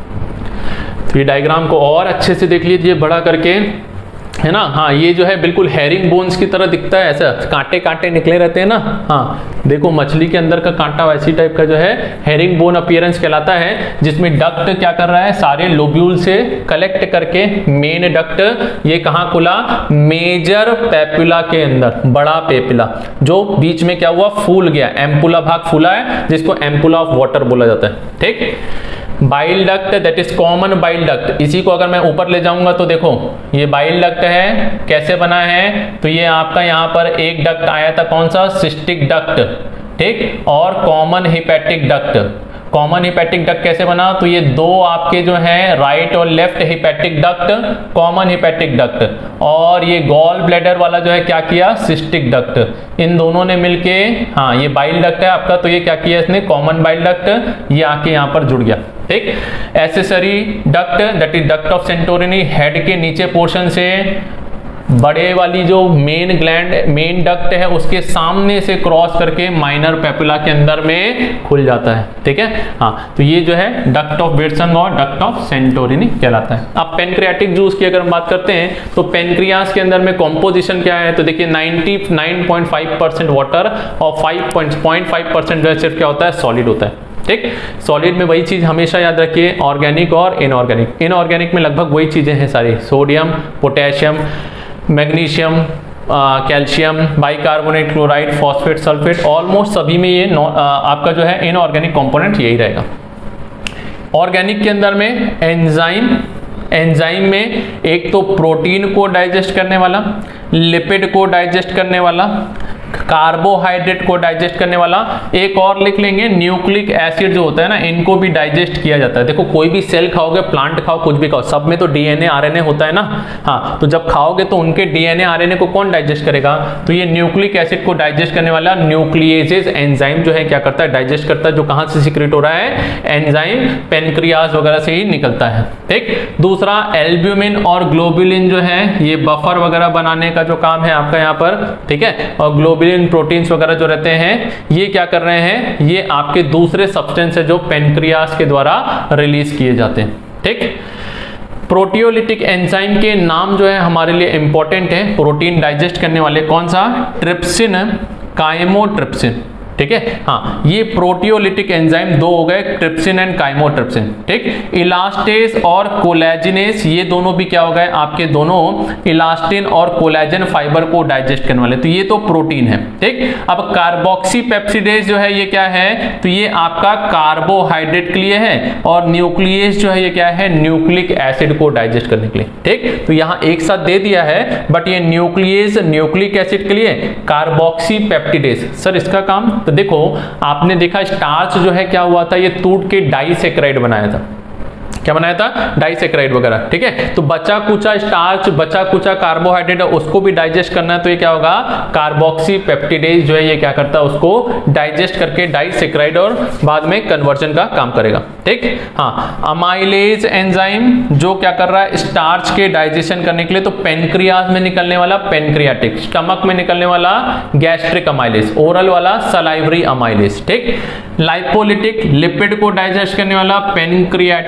S1: तो ये डायग्राम को और अच्छे से देख लीजिए बड़ा करके, है ना। हाँ, ये जो है बिल्कुल हेरिंग बोन्स की तरह दिखता है, ऐसा कांटे कांटे निकले रहते हैं ना। हाँ देखो, मछली के अंदर का कांटा वैसी टाइप का जो है हेरिंग बोन अपीयरेंस कहलाता है, जिसमें डक्ट क्या कर रहा है, सारे लोब्यूल से कलेक्ट करके मेन डक्ट ये कहाँ खुला, मेजर पैपुला के अंदर, बड़ा पैपुला जो बीच में क्या हुआ, फूल गया, एम्पुला भाग फूला है, जिसको एम्पुला ऑफ वाटर बोला जाता है, ठीक। Bile duct, that is common bile duct, इसी को अगर मैं ऊपर ले जाऊंगा तो देखो ये बाइल डक्ट है, कैसे बना है, तो ये आपका यहाँ पर एक डक्ट आया था, कौन सा, सिस्टिक डक्ट, ठीक, और common hepatic duct. Common hepatic duct कैसे बना, तो ये दो आपके जो है राइट और left hepatic duct, common hepatic duct, और ये गॉल ब्लैडर वाला जो है क्या किया, सिस्टिक डक्ट, इन दोनों ने मिलके, हाँ ये बाइल डक्ट है आपका, तो ये क्या किया इसने, कॉमन बाइल डक्ट, ये आके यहाँ पर जुड़ गया, ठीक। Accessory duct, that is duct of Santorini, head के नीचे पोर्शन से बड़े वाली जो मेन ग्लैंड, मेन डक्ट है, उसके सामने से क्रॉस करके माइनर पैपुला के अंदर में खुल जाता है, ठीक है। हाँ, तो ये जो है डक्ट ऑफ विल्सन और डक्ट ऑफ सेंटोरिनी कहलाता है। अब पेनक्रियाटिक जूस की अगर हम बात करते हैं तो पेनक्रियास के अंदर में कॉम्पोजिशन क्या है, तो देखिए 99.5% वाटर और 5.5% जो है सिर्फ क्या होता है, सॉलिड होता है, ठीक। सॉलिड में वही चीज हमेशा याद रखिए, ऑर्गेनिक और इनऑर्गेनिक। इनऑर्गेनिक में लगभग वही चीजें हैं सारी, sodium, potassium, magnesium, calcium, bicarbonate, chloride, phosphate, sulphate, almost सभी में ये आपका जो है इनऑर्गेनिक कंपोनेंट यही रहेगा। ऑर्गेनिक के अंदर में एंजाइम, एंजाइम में एक तो प्रोटीन को डाइजेस्ट करने वाला, लिपिड को डाइजेस्ट करने वाला, कार्बोहाइड्रेट को डाइजेस्ट करने वाला, एक और लिख लेंगे न्यूक्लिक एसिड जो होता है ना, इनको भी डाइजेस्ट किया जाता है। देखो कोई भी सेल खाओगे, प्लांट खाओ, कुछ भी खाओ, सब में तो डीएनए आरएनए होता है ना। हाँ, तो जब खाओगे तो उनके डीएनए आरएनए को कौन डाइजेस्ट करेगा, तो ये न्यूक्लिक एसिड को डाइजेस्ट करने वाला न्यूक्लिएजेज एंजाइम जो है क्या करता है, डाइजेस्ट करता है, जो कहां से सीक्रेट हो रहा है, एंजाइम पेनक्रियास वगैरह से ही निकलता है, ठीक। दूसरा एल्ब्यूमिन और ग्लोबुलिन जो है ये बफर वगैरह बनाने का जो काम है आपका यहाँ पर, ठीक है। और ग्लोबुलिन प्रोटीन्स वगैरह जो रहते हैं ये क्या कर रहे हैं, ये आपके दूसरे सब्सटेंस है जो पेनक्रियास के द्वारा रिलीज किए जाते हैं, ठीक। प्रोटियोलिटिक एंजाइम के नाम जो है हमारे लिए इंपॉर्टेंट है, प्रोटीन डाइजेस्ट करने वाले, कौन सा, ट्रिप्सिन, काइमोट्रिप्सिन, ठीक है। हाँ, ये प्रोटियोलिटिक एंजाइम दो हो गए, ट्रिप्सिन एंड काइमोट्रिप्सिन, ठीक। इलास्टेस और कोलेजिनेस, ये दोनों भी क्या हो गए आपके, दोनों इलास्टिन और कोलेजन फाइबर को डाइजेस्ट करने वाले, तो ये तो प्रोटीन है, ठीक। अब कार्बोक्सी पेप्सिडेज जो है ये क्या है, तो ये आपका कार्बोहाइड्रेट के लिए है, और न्यूक्लियस जो है ये क्या है, न्यूक्लिक एसिड को डाइजेस्ट करने के लिए, ठीक। तो यहाँ एक साथ दे दिया है, बट ये न्यूक्लियस न्यूक्लिक एसिड के लिए, कार्बोक्सी पेप्टिडेज, सर इसका काम, तो देखो आपने देखा स्टार्च जो है क्या हुआ था, ये टूट के डाइसेक्राइड बनाया था, क्या बनाया था, डाइसेक्राइड वगैरह, ठीक है। तो बचा कुचा स्टार्च, बचा कुचा कार्बोहाइड्रेट, उसको भी डाइजेस्ट करना है, तो ये क्या होगा, कार्बोक्सी पेप्टिडेज जो है ये क्या करता है, उसको डाइजेस्ट करके डाइसेक्राइड और बाद में कन्वर्जन का काम करेगा, ठीक। हाँ, अमाइलेज एंजाइम जो क्या कर रहा है, स्टार्च के डाइजेशन करने के लिए, तो पेनक्रियास में निकलने वाला पेनक्रियाटिक, स्टमक में निकलने वाला गैस्ट्रिक अमाइलेज, ओरल वाला सलाइवरी अमाइलेज, ठीक। लाइपोलिटिक, लिपिड को डाइजेस्ट करने वाला पेनक्रियाटिक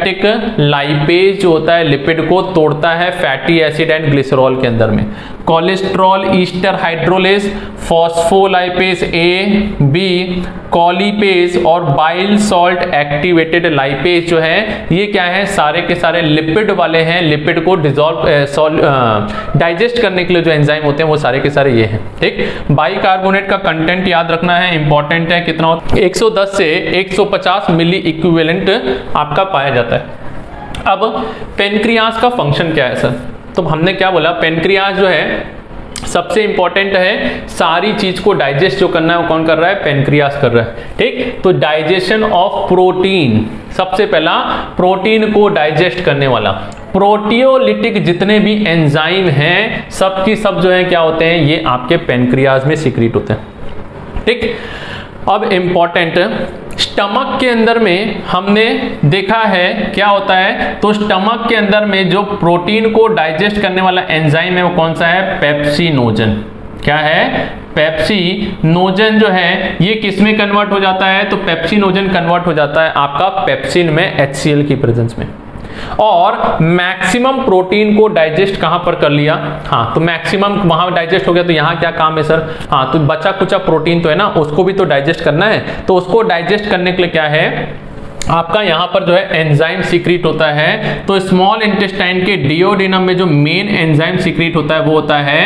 S1: लाइपेज जो होता है लिपिड को तोड़ता है फैटी एसिड एंड ग्लिसरॉल के अंदर में। Cholesterol ester hydrolase, phospholipase A, B, colipase और बाइल सॉल्ट एक्टिवेटेड लाइपेज जो है ये क्या है, सारे के सारे लिपिड वाले हैं। लिपिड को डाइजेस्ट करने के लिए जो एंजाइम होते हैं वो सारे के सारे ये हैं। ठीक, बाइकार्बोनेट का कंटेंट याद रखना है, इंपॉर्टेंट है। कितना होता है? 110 से 150 मिली इक्विवेलेंट आपका पाया जाता है। अब पेनक्रियास का फंक्शन क्या है सर? तो हमने क्या बोला, पेनक्रियास जो है सबसे इंपॉर्टेंट है, सारी चीज को डाइजेस्ट जो करना है वो कौन कर रहा है? पेनक्रियास कर रहा है। ठीक, तो डाइजेशन ऑफ प्रोटीन, सबसे पहला प्रोटीन को डाइजेस्ट करने वाला प्रोटियोलिटिक जितने भी एंजाइम हैं सब की सब जो है क्या होते हैं, ये आपके पेनक्रियास में सीक्रेट होते हैं। ठीक, अब इंपॉर्टेंट, स्टमक के अंदर में हमने देखा है क्या होता है, तो स्टमक के अंदर में जो प्रोटीन को डाइजेस्ट करने वाला एंजाइम है वो कौन सा है? पेप्सिनोजन। क्या है? पेप्सिनोजन जो है ये किस में कन्वर्ट हो जाता है? तो पेप्सिनोजन कन्वर्ट हो जाता है आपका पेप्सिन में, HCl की प्रेजेंस में। और मैक्सिमम प्रोटीन को डाइजेस्ट कहां पर कर लिया? हाँ, तो मैक्सिमम वहां डाइजेस्ट हो गया, तो यहां क्या काम है सर? हाँ, तो बचा कुचा प्रोटीन तो है ना, उसको भी तो डाइजेस्ट करना है। तो उसको डाइजेस्ट करने के लिए क्या है आपका, यहां पर जो है एंजाइम सीक्रेट होता है। तो स्मॉल इंटेस्टाइन के डिओडेनम में जो मेन एंजाइम सीक्रेट होता है वो होता है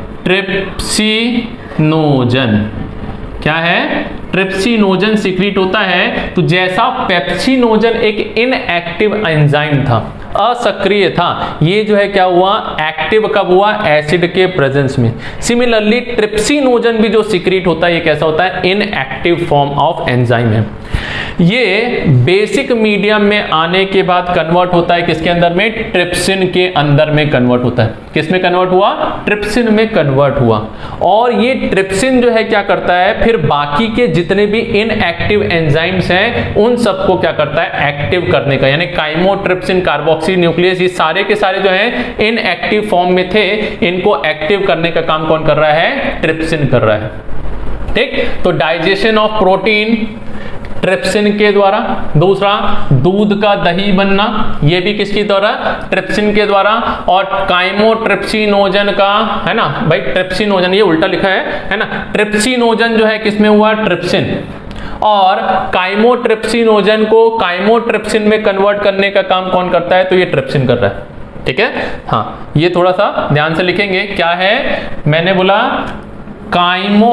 S1: ट्रिप्सिनोजन। क्या है? ट्रिप्सिनोजन सीक्रेट होता है। तो जैसा पेप्सिनोजन एक इनएक्टिव एंजाइम था, असक्रिय था, ये जो है क्या हुआ? एक्टिव कब हुआ? एसिड के प्रेजेंस में। सिमिलरली ट्रिप्सिनोजन भी जो सीक्रेट होता है ये कैसा होता है? इनएक्टिव फॉर्म ऑफ एंजाइम है। ये बेसिक मीडियम में आने के बाद कन्वर्ट होता है किसके अंदर में? ट्रिप्सिन के अंदर में कन्वर्ट होता है। किस में कन्वर्ट हुआ? ट्रिप्सिन में कन्वर्ट हुआ। और ये ट्रिप्सिन जो है क्या करता है, फिर बाकी के जितने भी इनएक्टिव एंजाइम्स हैं उन सबको क्या करता है? एक्टिव करने का, यानी काइमोट्रिप्सिन, कार्बोक्सी न्यूक्लियस, ये सारे के सारे जो है इनएक्टिव फॉर्म में थे, इनको एक्टिव करने का काम कौन कर रहा है? ट्रिप्सिन कर रहा है। ठीक, तो डाइजेशन ऑफ प्रोटीन ट्रिप्सिन के द्वारा। दूसरा, दूध का दही बनना, ये भी किसके द्वारा? ट्रिप्सिन के द्वारा। और काइमोट्रिप्सिनोजन का, है ना भाई, ट्रिप्सिनोजन ये उल्टा लिखा है ना, ट्रिप्सिनोजन जो है किसमें हुआ? ट्रिप्सिन। और काइमोट्रिप्सिनोजन को काइमोट्रिप्सिन में कन्वर्ट करने का काम कौन करता है? तो ये ट्रिप्सिन कर रहा है। ठीक है, हाँ, ये थोड़ा सा ध्यान से लिखेंगे। क्या है? मैंने बोला काइमो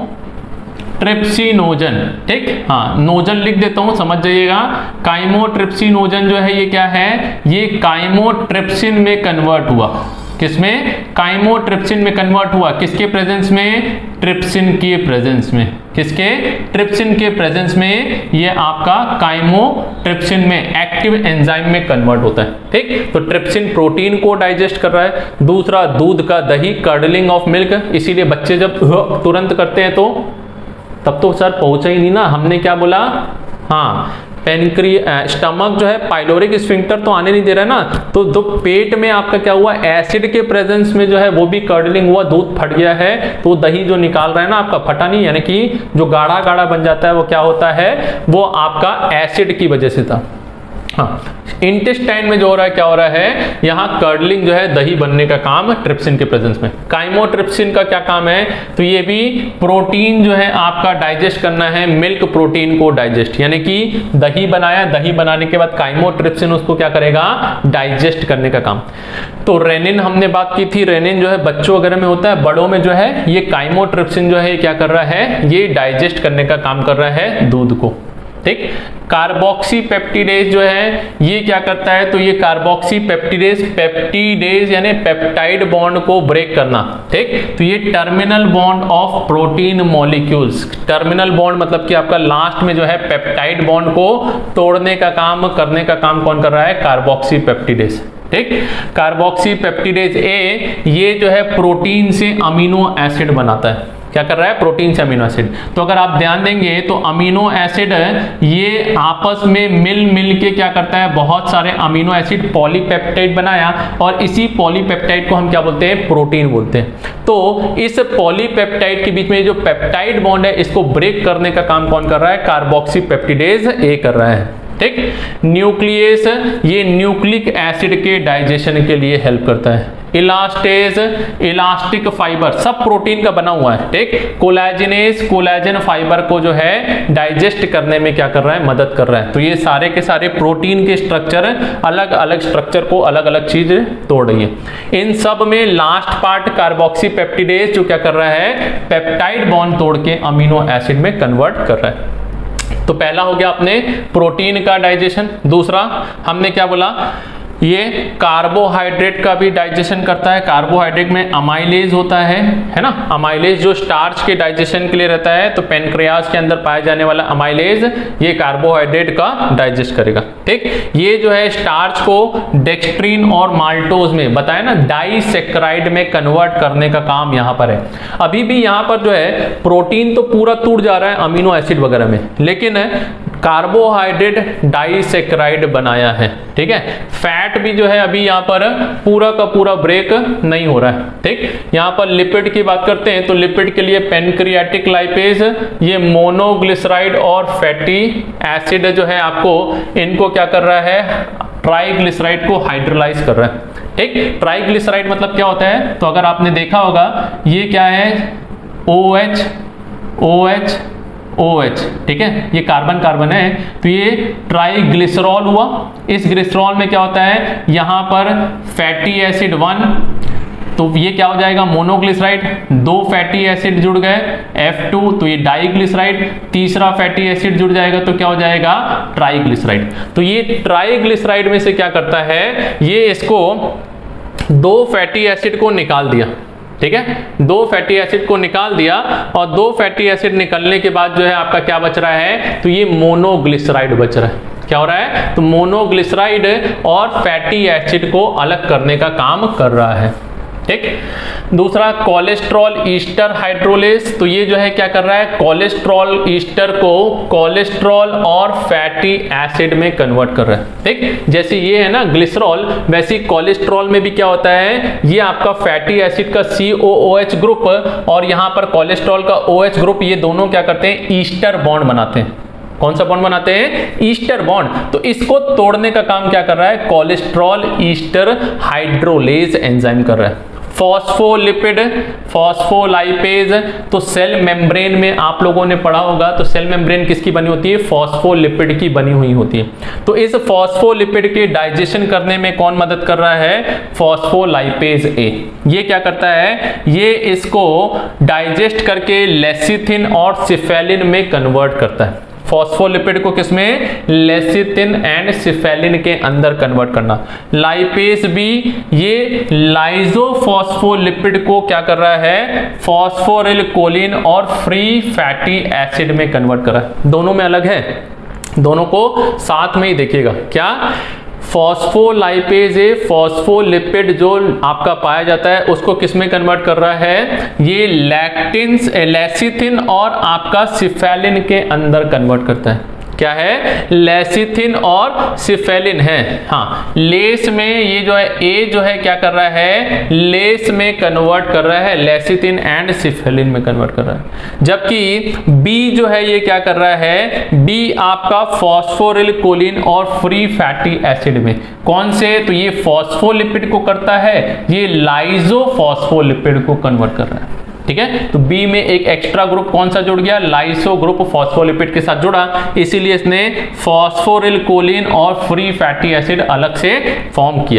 S1: ट्रिप्सिनोजन। ठीक, हाँ, नोजन लिख देता हूं, समझ जाइएगा। काइमोट्रिप्सिनोजन जो है ये क्या है? ये काइमोट्रिप्सिन में कन्वर्ट हुआ। किसमें? काइमोट्रिप्सिन में कन्वर्ट हुआ। किसके प्रेजेंस में? ट्रिप्सिन के प्रेजेंस में। किसके? ट्रिप्सिन के प्रेजेंस में ये आपका काइमोट्रिप्सिन में एक्टिव एंजाइम में कन्वर्ट होता है। ठीक, तो ट्रिप्सिन प्रोटीन को डाइजेस्ट कर रहा है। दूसरा, दूध का दही, कर्डलिंग ऑफ मिल्क, इसीलिए बच्चे जब तुरंत करते हैं तो तब तो सर पहुंचा ही नहीं ना। हमने क्या बोला? हाँ, स्टमक जो है पाइलोरिक स्फिंक्टर तो आने नहीं दे रहा है ना, तो पेट में आपका क्या हुआ? एसिड के प्रेजेंस में जो है वो भी कर्डलिंग हुआ, दूध फट गया है, तो दही जो निकाल रहा है ना आपका, फटा नहीं, यानी कि जो गाढ़ा गाढ़ा बन जाता है वो क्या होता है? वो आपका एसिड की वजह से था। हाँ, इंटेस्टाइन में जो हो रहा है, क्या हो रहा है? यहाँ कर्डलिंग जो है दही बनने का काम ट्रिप्सिन के प्रेजेंस में। काइमोट्रिप्सिन का क्या काम है? तो ये भी प्रोटीन जो है आपका डाइजेस्ट करना है, मिल्क प्रोटीन को डाइजेस्ट, यानी कि दही बनाया, दही बनाने के बाद काइमोट्रिप्सिन उसको क्या करेगा? डाइजेस्ट करने का काम। तो रेनिन हमने बात की थी, रेनिन जो है बच्चों वगैरह में होता है, बड़ों में जो है ये काइमोट्रिप्सिन जो है ये क्या कर रहा है? ये डाइजेस्ट करने का काम कर रहा है दूध को। ठीक, कार्बोक्सी पेप्टिडेज जो है ये क्या करता है? तो ये कार्बोक्सी पेप्टिडेज, पेप्टिडेज यानी पेप्टाइड बॉन्ड को ब्रेक करना। ठीक, तो ये terminal bond of protein molecules, terminal bond मतलब कि आपका लास्ट में जो है पेप्टाइड बॉन्ड को तोड़ने का काम, करने का काम कौन कर रहा है? Carboxy peptidase. ठीक, कार्बोक्सी पेप्टिडेज ए ये जो है प्रोटीन से अमीनो एसिड बनाता है। क्या कर रहा है? प्रोटीन से अमीनो एसिड। तो अगर आप ध्यान देंगे तो अमीनो एसिड ये आपस में मिल के क्या करता है? बहुत सारे अमीनो एसिड पॉलीपेप्टाइड बनाया, और इसी पॉलीपेप्टाइड को हम क्या बोलते हैं? प्रोटीन बोलते हैं। तो इस पॉलीपेप्टाइड के बीच में जो पेप्टाइड बॉन्ड है इसको ब्रेक करने का काम कौन कर रहा है? कार्बोक्सी पेप्टिडेज ए कर रहा है। ठीक। न्यूक्लियस ये न्यूक्लिक एसिड के डाइजेशन के लिए हेल्प करता है। इलास्टेज इलास्टिक फाइबर सब प्रोटीन का बना हुआ है, ठीक। कोलेजिनेज कोलेजन फाइबर को जो है डाइजेस्ट करने में क्या कर रहा है, मदद कर रहा है। तो ये सारे के सारे प्रोटीन के स्ट्रक्चर अलग अलग स्ट्रक्चर को अलग अलग चीज तोड़ रही है। इन सब में लास्ट पार्ट कार्बोक्सी पेप्टिडेज जो क्या कर रहा है, पेप्टाइड बॉन्ड तोड़ के अमीनो एसिड में कन्वर्ट कर रहा है। तो पहला हो गया अपने प्रोटीन का डाइजेशन। दूसरा हमने क्या बोला, ये कार्बोहाइड्रेट का भी डाइजेशन करता है। कार्बोहाइड्रेट में अमाइलेज होता है ना। अमाइलेज जो स्टार्च के डाइजेशन के लिए रहता है, तो पेनक्रियाज के अंदर पाया जाने वाला अमाइलेज ये कार्बोहाइड्रेट का डाइजेस्ट करेगा, ठीक। ये जो है स्टार्च को डेक्स्ट्रीन और माल्टोज में बताया ना, डाइसेक्राइड में कन्वर्ट करने का काम यहाँ पर है। अभी भी यहाँ पर जो है प्रोटीन तो पूरा टूट जा रहा है अमीनो एसिड वगैरह में, लेकिन कार्बोहाइड्रेट डाइसेक्राइड बनाया है, ठीक है। फैट भी जो है अभी यहाँ पर पूरा का पूरा ब्रेक नहीं हो रहा है, ठीक। यहाँ पर लिपिड की बात करते हैं तो लिपिड के लिए पेनक्रियाटिक लाइपेज ये मोनोग्लिसराइड और फैटी एसिड जो है आपको इनको क्या कर रहा है, ट्राइग्लिसराइड को हाइड्रोलाइज कर रहा है, ठीक। ट्राइग्लिसराइड मतलब क्या होता है, तो अगर आपने देखा होगा ये क्या है, OH OH OH, ठीक है, ये कार्बन कार्बन है, तो ये ट्राइग्लिसरॉल हुआ। इस ग्लिसरॉल में क्या होता है, यहां पर फैटी एसिड 1, तो ये क्या हो जाएगा, मोनोग्लिसराइड। 2 फैटी एसिड जुड़ गए F2, तो ये डाइग्लिसराइड। तीसरा फैटी एसिड जुड़ जाएगा तो क्या हो जाएगा, ट्राइग्लिसराइड। तो ये ट्राइग्लिसराइड में से क्या करता है, ये इसको 2 फैटी एसिड को निकाल दिया, ठीक है। 2 फैटी एसिड को निकाल दिया और 2 फैटी एसिड निकलने के बाद जो है आपका क्या बच रहा है, तो ये मोनोग्लिसराइड बच रहा है। क्या हो रहा है, तो मोनोग्लिसराइड और फैटी एसिड को अलग करने का काम कर रहा है, ठीक। दूसरा कोलेस्ट्रॉल ईस्टर हाइड्रोलेज, तो ये जो है क्या कर रहा है, कोलेस्ट्रॉल ईस्टर को कोलेस्ट्रॉल और फैटी एसिड में कन्वर्ट कर रहा है, ठीक। जैसे ये है ना ग्लिसरॉल, वैसे कोलेस्ट्रॉल में भी क्या होता है, ये आपका फैटी एसिड का COOH ग्रुप और यहां पर कोलेस्ट्रॉल का OH ग्रुप, ये दोनों क्या करते हैं, ईस्टर बॉन्ड बनाते हैं। कौन सा बॉन्ड बनाते हैं, ईस्टर बॉन्ड। तो इसको तोड़ने का काम क्या कर रहा है, कोलेस्ट्रॉल ईस्टर हाइड्रोलेज एंजाइम कर रहा है। फॉस्फोलिपिड फॉस्फोलाइपेज, तो सेल मेम्ब्रेन में आप लोगों ने पढ़ा होगा, तो सेल मेम्ब्रेन किसकी बनी होती है, फॉस्फोलिपिड की बनी हुई होती है। तो इस फॉस्फोलिपिड के डाइजेशन करने में कौन मदद कर रहा है, फॉस्फोलाइपेज A। ये क्या करता है, ये इसको डाइजेस्ट करके लेसिथिन और सिफेलिन में कन्वर्ट करता है। फॉस्फोलिपिड को किसमें, लेसिथिन एंड सिफेलिन के अंदर कन्वर्ट करना। लाइपेज भी ये लाइजोफॉस्फोलिपिड को क्या कर रहा है, फॉस्फोरिल कोलिन और फ्री फैटी एसिड में कन्वर्ट कर रहा है। दोनों में अलग है, दोनों को साथ में ही देखिएगा। क्या, फॉस्फोलाइपेज फॉस्फोलिपिड जो आपका पाया जाता है उसको किसमें कन्वर्ट कर रहा है, ये लैक्टिन्स लेसिथिन और आपका सिफेलिन के अंदर कन्वर्ट करता है। क्या है, लेसिथिन और सिफेलिन है। हाँ, लेस में ये जो है A जो है क्या कर रहा है, लेस में कन्वर्ट कर रहा है, लेसिथिन एंड सिफेलिन में कन्वर्ट कर रहा है। जबकि B जो है ये क्या कर रहा है, B आपका फॉस्फोरिल कोलिन और फ्री फैटी एसिड में। कौन से, तो ये फॉस्फोलिपिड को करता है, ये लाइजोफॉस्फोलिपिड को कन्वर्ट कर रहा है, ठीक है। तो बी में एक एक्स्ट्रा ग्रुप कौन सा जुड़ गया, लाइसो ग्रुप फॉस्फोलिपिड के साथ जुड़ा, इसीलिए इसने फॉस्फोरिल कोलिन और फ्री फैटी एसिड अलग से फॉर्म किया।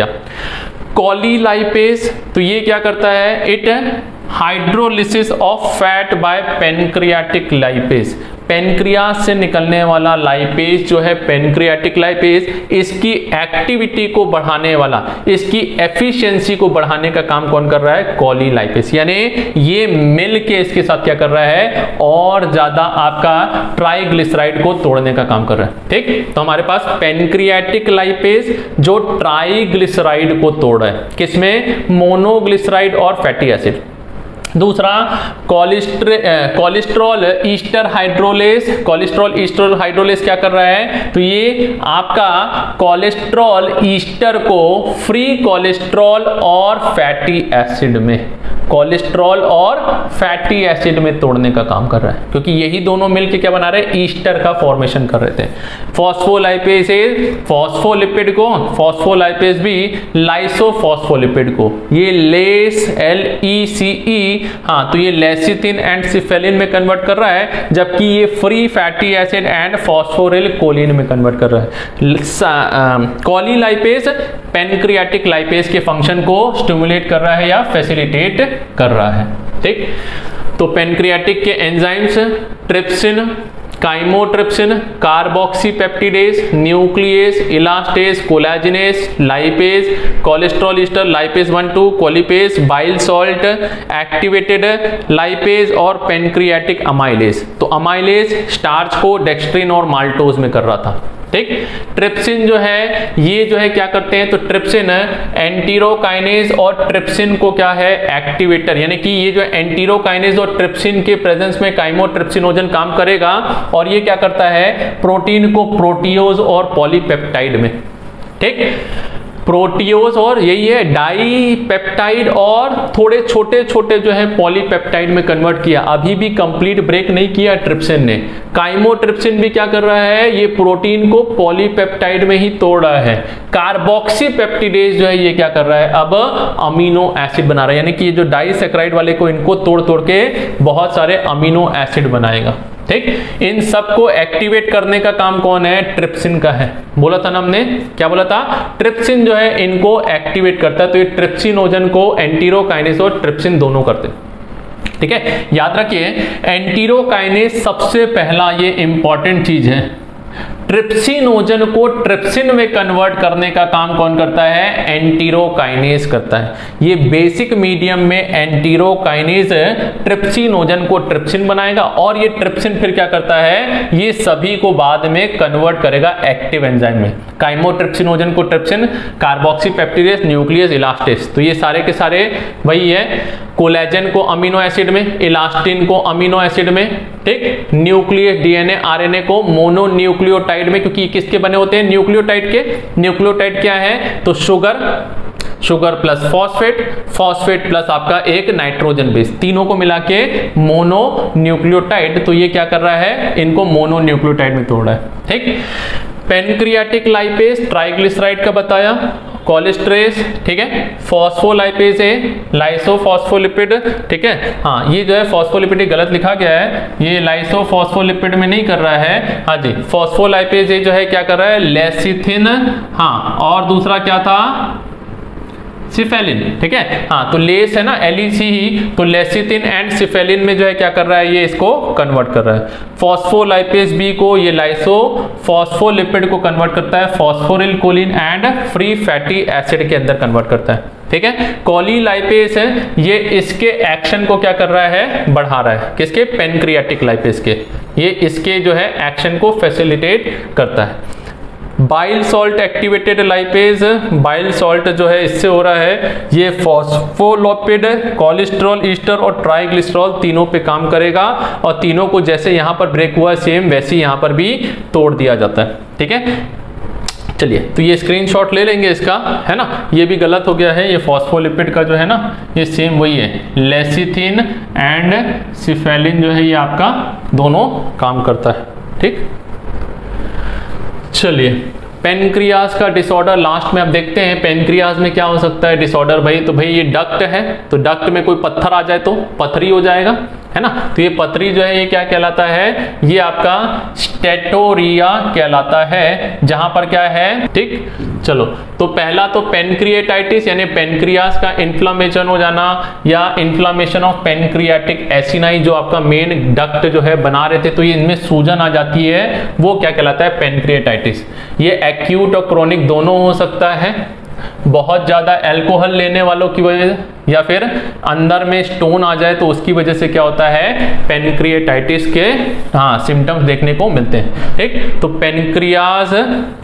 S1: कोलीलाइपेज, तो ये क्या करता है, it hydrolysis of fat by pancreatic lipase. Pancreas से निकलने वाला लाइपेज जो है पेनक्रियाटिक लाइपेज, इसकी एक्टिविटी को बढ़ाने वाला, इसकी एफिशिएंसी को बढ़ाने का काम कौन कर रहा है, कोलीलाइपेज। यानी ये मिल के इसके साथ क्या कर रहा है, और ज्यादा आपका ट्राइग्लिसराइड को तोड़ने का काम कर रहा है, ठीक। तो हमारे पास पेनक्रियाटिक लाइपेज जो ट्राइग्लिसराइड को तोड़ रहा है, किसमें, मोनोग्लिसराइड और फैटी एसिड। दूसरा cholesterol ester hydrolase, cholesterol ester hydrolase क्या कर रहा है, तो ये आपका कोलेस्ट्रॉल ईस्टर को फ्री कोलेस्ट्रॉल और फैटी एसिड में कोलेस्ट्रॉल और फैटी एसिड में तोड़ने का काम कर रहा है, क्योंकि यही दोनों मिलकर क्या बना रहे हैं, ईस्टर का फॉर्मेशन कर रहे थे। फॉस्फोलाइपेज फॉस्फोलिपिड को, फॉस्फोलाइपेज भी लाइसोफॉस्फोलिपिड को, ये लेस LECE, हाँ तो ये लेसिथिन एंड सिफेलिन में कन्वर्ट कर रहा है, जबकि ये free fatty acid and phosphoryl choline में कन्वर्ट कर रहा है। कोलीलाइपेज पैनक्रियाटिक लाइपेज के फंक्शन को स्टिमुलेट कर रहा है या फैसिलिटेट कर रहा है। ठीक, तो पैनक्रियाटिक के enzymes trypsin, chymotrypsin, carboxypeptidase, nucleus, elastase, collagenase, lipase, cholesterol ester, lipase 1-2, colipase, bile salt, activated lipase और पैनक्रियाटिक अमाइलेज। तो अमाइलेज स्टार्च को डेक्स्ट्रिन और माल्टोज में कर रहा था। ठीक, ट्रिप्सिन जो है ये जो है क्या करते हैं, तो ट्रिप्सिन एंटीरोकाइनेज और ट्रिप्सिन को क्या है, एक्टिवेटर, यानी कि ये जो एंटीरोकाइनेज और ट्रिप्सिन के प्रेजेंस में काइमोट्रिप्सिनोजन काम करेगा और ये क्या करता है, प्रोटीन को प्रोटियोज और पॉलीपेप्टाइड में, ठीक, प्रोटियोज और यही है डाईपेप्टाइड और थोड़े छोटे छोटे जो है पॉलीपेप्टाइड में कन्वर्ट किया। अभी भी कंप्लीट ब्रेक नहीं किया ट्रिप्सिन ने। काइमोट्रिप्सिन भी क्या कर रहा है, ये प्रोटीन को पॉलीपेप्टाइड में ही तोड़ रहा है। कार्बोक्सीपेप्टिडेज जो है ये क्या कर रहा है, अब अमीनो एसिड बना रहा है, यानी कि ये जो डाइसैकेराइड वाले को इनको तोड़ तोड़ के बहुत सारे अमीनो एसिड बनाएगा। ठीक, इन सबको एक्टिवेट करने का काम कौन है, ट्रिप्सिन का है। बोला था ना हमने, क्या बोला था, ट्रिप्सिन जो है इनको एक्टिवेट करता है। तो ये ट्रिप्सिनोजन को एंटीरोकाइनेज और ट्रिप्सिन दोनों करते हैं। ठीक है, याद रखिए एंटीरोकाइनेज सबसे पहला ये इंपॉर्टेंट चीज है। ट्रिप्सिनोजन को ट्रिप्सिन में कन्वर्ट करने का काम कौन करता है, एंटीरोकाइनेज करता है। ये बेसिक मीडियम में एंटीरोकाइनेज ट्रिप्सिनोजन को ट्रिप्सिन बनाएगा और ये ट्रिप्सिन फिर क्या करता है, ये सभी को बाद में कन्वर्ट करेगा एक्टिव एंजाइम में। काइमोट्रिप्सिनोजन को ट्रिप्सिन, कार्बोक्सीपेप्टिडेज, न्यूक्लियस, इलास्टेज, तो ये सारे के सारे वही है। कोलेजन को अमीनो एसिड में, इलास्टिन को अमीनो एसिड में, ठीक, न्यूक्लियस DNA RNA को मोनोन्यूक्लियोटाइड में, क्योंकि किसके बने होते हैं, न्यूक्लियोटाइड के। न्यूक्लियोटाइड क्या है, तो sugar plus phosphate, phosphate plus आपका एक नाइट्रोजन बेस, तीनों को मिला के मोनोन्यूक्लियोटाइड। तो ये क्या कर रहा है, इनको मोनोन्यूक्लियोटाइड में तोड़ रहा है। ठीक, पैनक्रियाटिक लाइपेज ट्राइग्लिसराइड का बताया, कोलेस्ट्रेज, ठीक है, फॉस्फोलाइपेज है, लाइसोफॉस्फोलिपिड, ठीक है, हाँ ये जो है फॉस्फोलिपिड गलत लिखा गया है, ये लाइसोफॉस्फोलिपिड में नहीं कर रहा है, हाँ जी, फॉस्फोलाइपेज जो है क्या कर रहा है, लेसिथिन, हाँ, और दूसरा क्या था, सिफेलिन, ठीक है, हाँ तो लेस है ना, LEC ही, तो लेसिथिन एंड सिफेलिन में जो है क्या कर रहा है, ये इसको कन्वर्ट कर रहा है। फॉस्फोलाइपेज बी को ये लाइसोफॉस्फोलिपिड को कन्वर्ट करता है, phosphoryl choline and free fatty acid के अंदर कन्वर्ट करता है। ठीक है, कोलीलाइपेज है, ये इसके एक्शन को क्या कर रहा है, बढ़ा रहा है, किसके, पैनक्रियाटिक लाइपेज के, ये इसके जो है एक्शन को फैसिलिटेट करता है। Bile salt activated lipase, bile salt जो है इससे हो रहा है, ये फॉस्फोलिपिड, कोलेस्ट्रॉल ईस्टर और ट्राइग्लिसरॉल तीनों पे काम करेगा और तीनों को जैसे यहाँ पर ब्रेक हुआ सेम वैसे यहाँ पर भी तोड़ दिया जाता है। ठीक है, चलिए तो ये स्क्रीनशॉट ले लेंगे इसका, है ना, ये भी गलत हो गया है, ये फॉस्फोलिपिड का जो है ना ये सेम वही है, लेसिथिन एंड सिफेलिन जो है ये आपका दोनों काम करता है। ठीक, चलिए पेनक्रियाज का डिसऑर्डर लास्ट में आप देखते हैं, पेनक्रियाज में क्या हो सकता है डिसऑर्डर भाई, तो भाई ये डक्ट है, तो डक्ट में कोई पत्थर आ जाए तो पथरी हो जाएगा, है ना, तो ये पथरी जो है ये क्या कहलाता है, ये आपका स्टेटोरिया कहलाता है, जहां पर क्या है, ठीक, चलो तो पहला तो पेनक्रिएटाइटिस यानी पेनक्रियाज का इन्फ्लामेशन हो जाना या इन्फ्लामेशन ऑफ पेनक्रियाटिक एसिनाई, जो आपका मेन डक्ट जो है बना रहे थे तो ये इनमें सूजन आ जाती है, वो क्या कहलाता है, पेनक्रिएटाइटिस। ये एक्यूट और क्रोनिक दोनों हो सकता है, बहुत ज़्यादा अल्कोहल लेने वालों की वजह से या फिर अंदर में स्टोन आ जाए तो उसकी वजह से क्या होता है, पेनक्रिएटाइटिस के हाँ सिम्टम्स देखने को मिलते हैं। ठीक, तो पेनक्रियाज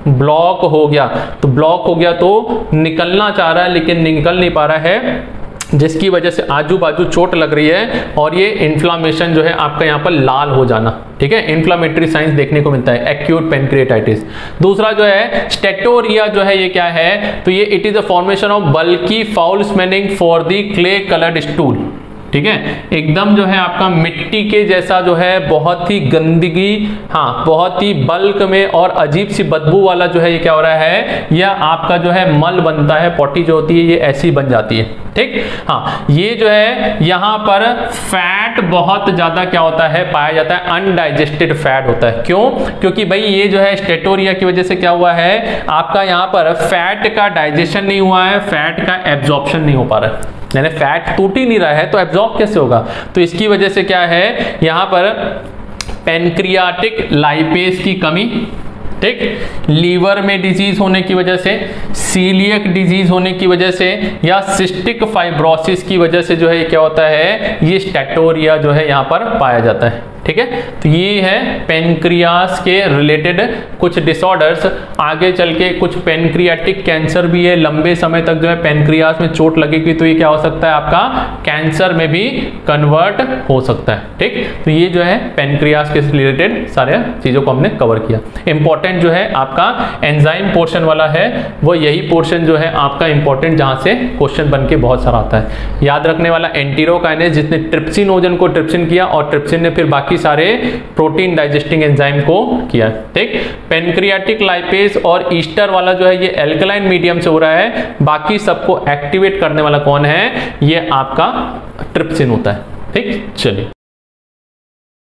S1: ब्लॉक हो गया, तो ब्लॉक हो गया तो निकलना चाह रहा है लेकिन निकल नहीं पा रहा है, जिसकी वजह से आजू बाजू चोट लग रही है और ये इन्फ्लामेशन जो है आपका यहाँ पर लाल हो जाना, ठीक है, इन्फ्लामेटरी साइंस देखने को मिलता है, एक्यूट पेनक्रिएटाइटिस। दूसरा जो है स्टेटोरिया जो है ये क्या है, तो ये it is a formation of bulky foul smelling for the clay coloured stool, ठीक है, एकदम जो है आपका मिट्टी के जैसा जो है बहुत ही गंदगी, हाँ बहुत ही बल्क में और अजीब सी बदबू वाला जो है ये क्या हो रहा है, यह आपका जो है मल बनता है, पॉटी जो होती है ये ऐसी बन जाती है, ठीक। हाँ ये जो है यहाँ पर फैट बहुत ज्यादा क्या होता है पाया जाता है, अनडाइजेस्टेड फैट होता है। क्यों? क्योंकि भाई ये जो है स्टेटोरिया की वजह से क्या हुआ है, आपका यहाँ पर फैट का डाइजेशन नहीं हुआ है, फैट का एब्जॉर्प्शन नहीं हो पा रहा है, यानी फैट टूट ही नहीं रहा है तो एब्जॉर्ब कैसे होगा। तो इसकी वजह से क्या है, यहाँ पर पेनक्रियाटिक लाइपेज की कमी, ठीक, लीवर में डिजीज होने की वजह से, सीलियक डिजीज होने की वजह से या सिस्टिक फाइब्रोसिस की वजह से जो है क्या होता है, ये स्टेटोरिया जो है यहाँ पर पाया जाता है, ठीक है। तो ये है पेनक्रियास के रिलेटेड कुछ डिसऑर्डर्स। आगे चल के कुछ पेनक्रियाटिक कैंसर भी है, लंबे समय तक जो है पेनक्रियास में चोट लगेगी तो ये क्या हो सकता है, आपका कैंसर में भी कन्वर्ट हो सकता है, ठीक। तो ये जो है पेनक्रियास के रिलेटेड सारे चीजों को हमने कवर किया। इंपॉर्टेंट जो है आपका एंजाइम पोर्शन वाला है, वो यही पोर्शन जो है आपका इंपॉर्टेंट, जहां से क्वेश्चन बन के बहुत सारा आता है। याद रखने वाला एंटीरोकाइनेज, जिसने ट्रिप्सिनोजन को ट्रिप्सिन किया और ट्रिप्सिन ने फिर बाकी सारे प्रोटीन डाइजेस्टिंग एंजाइम को किया, ठीक। पेनक्रियाटिक लाइपेज और ईस्टर वाला जो है ये एल्कलाइन मीडियम से हो रहा है, बाकी सबको एक्टिवेट करने वाला कौन है, ये आपका ट्रिप्सिन होता है, ठीक। चलिए